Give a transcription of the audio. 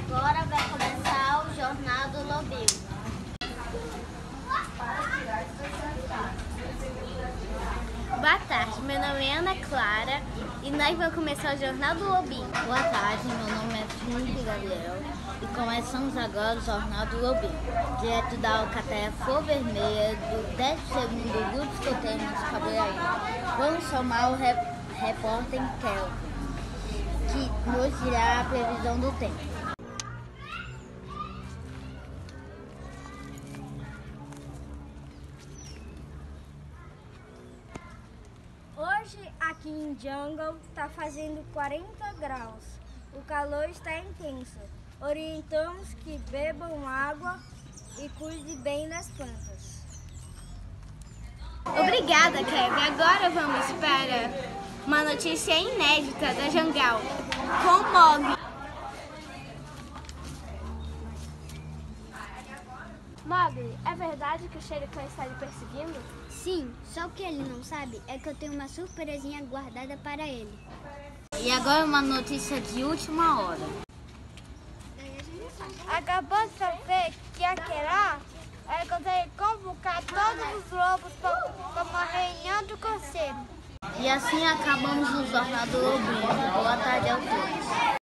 agora vai começar o Jornal do Lobinho. Boa tarde, meu nome é Ana Clara e nós vamos começar o Jornal do Lobinho. Boa tarde, meu nome é Felipe Gabriel e começamos agora o Jornal do Lobinho, direto da Alcateia Flor Vermelha, do 12º Grupo Escoteiro Municipal Goiás. Vamos chamar o repórter Kelvin, que nos dirá a previsão do tempo. Hoje aqui em Jungle está fazendo 40 graus. O calor está intenso. Orientamos que bebam água e cuide bem das plantas. Obrigada, Kevin. Agora vamos para uma notícia inédita da Jungle com o Mogli. Mogli, é verdade que o Xericã está lhe perseguindo? Sim, só o que ele não sabe é que eu tenho uma surpresinha guardada para ele. E agora uma notícia de última hora. Acabou de saber que a Querá consegue convocar todos os lobos para uma reunião do conselho. E assim acabamos o Jornal do Lobinho. Boa tarde a todos.